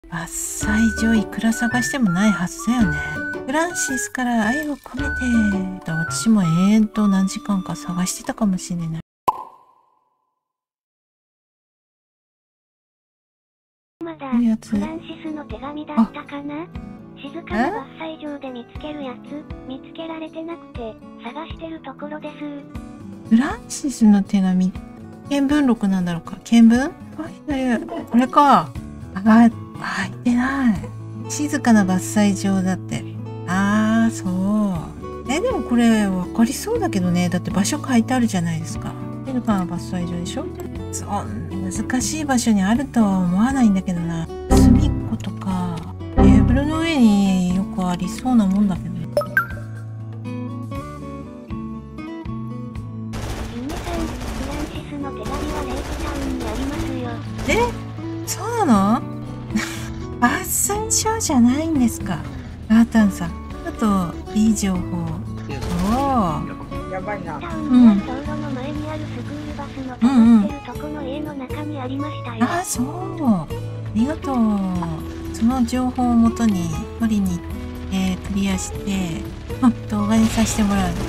伐採所いくら探してもないはずだよね。フランシスから愛を込めて。私も永遠と何時間か探してたかもしれない。 まだいいやつ。 フランシスの手紙だったかな。静かな伐採場で見つけるやつ、見つけられてなくて探してるところです。 フランシスの手紙、見聞録なんだろうか。見聞？これか。入ってない。静かな伐採場だって。そう。でもこれ分かりそうだけどね。だって場所書いてあるじゃないですか。静かな伐採場でしょ。そんな難しい場所にあるとは思わないんだけどな。隅っことかテーブルの上によくありそうなもんだけどね。 ゆめさん、フランシスの手紙はレイクタウンにありますよ。 そうなの？伐採所じゃないんですか。ラータンさん。あといい情報。 やばいな。タウンは道路の前にあるスクールバスの止まってるとこの家の中にありましたよ。 そう。ありがとう。その情報をもとに取りに行ってクリアして動画にさせてもらう。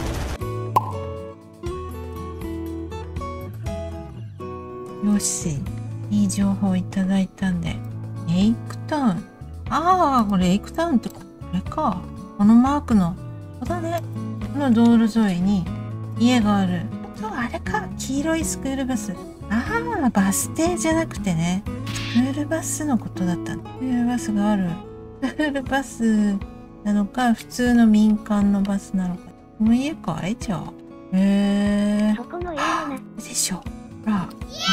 よし、いい情報をいただいたんで。レイクタウン。これレイクタウンってこれか。このマークの、ここだね。この道路沿いに家がある。あれか。黄色いスクールバス。バス停じゃなくてね。スクールバスのことだった。スクールバスがある。スクールバスなのか、普通の民間のバスなのか。この家かいじゃあ。 そこの家の中でしょ。ほら。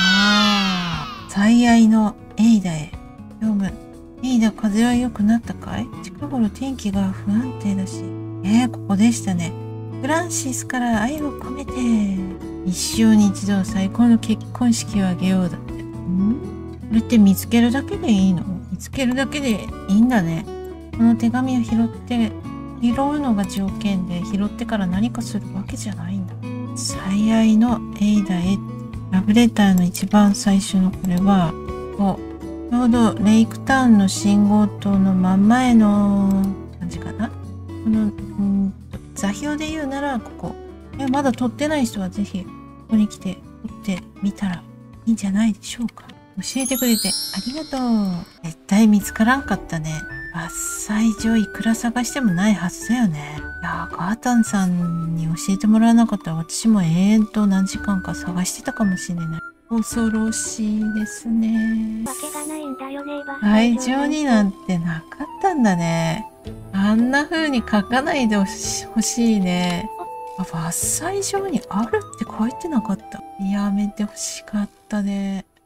最愛のエイダへ。読む。エイダ、風は良くなったかい？近頃天気が不安定だし。ここでしたね。フランシスから愛を込めて。一生に一度の最高の結婚式を挙げようだって。これって見つけるだけでいいの？見つけるだけでいいんだね。この手紙を拾うのが条件で、拾ってから何かするわけじゃないんだ。最愛のエイダへ。ラブレターの一番最初のこれは、ちょうどレイクタウンの信号灯の真ん前の感じかな。この座標で言うならここ。まだ撮ってない人はぜひここに来て撮ってみたらいいんじゃないでしょうか。教えてくれてありがとう。絶対見つからんかったね。伐採所いくら探してもないはずだよね。ガータンさんに教えてもらわなかったら私も永遠と何時間か探してたかもしれない。恐ろしいですね。 わけがないんだよね。 愛情になんてなかったんだね。あんな風に書かないでほしいね。伐採場にあるって書いてなかった。やめてほしかったね。